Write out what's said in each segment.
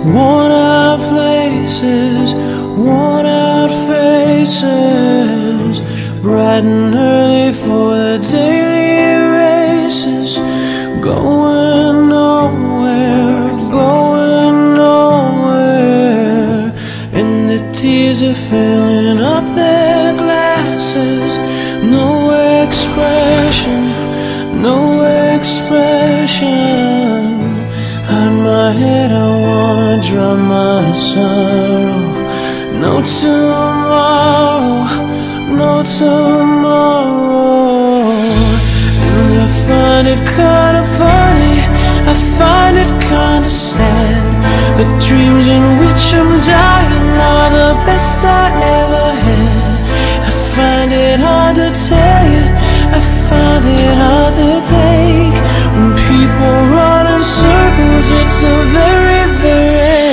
Worn out places, worn out faces, bright and early for the daily races. Going nowhere, going nowhere, and the tears are filling up their glasses. No expression, no expression. Hide my head, I wanna drown my sorrow. No tomorrow, no tomorrow. And I find it kinda funny, I find it kinda sad. The dreams in which I'm dying are the best I ever had. I find it hard to tell you, I find it hard to take. When people run in circles, it's a very, very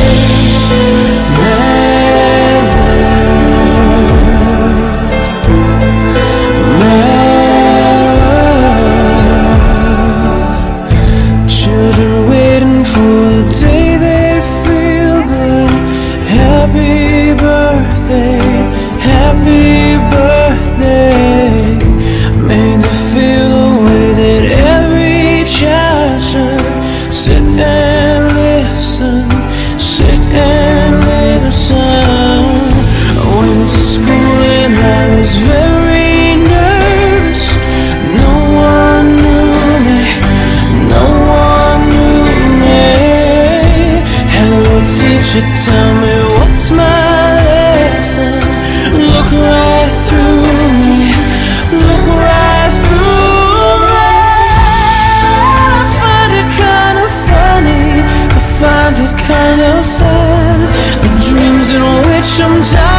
mad world. Mad world. Children waiting for the day they feel good. Happy birthday, happy birthday. Made to feel the way that every child should. Sit and listen, sit and listen. I went to school and I was very nervous. No one knew me, no one knew me. Hello teacher, tell me what's my lesson. Look right through me, look right through me. I find it kind of funny, I find it kind of sad. The dreams in which I'm dying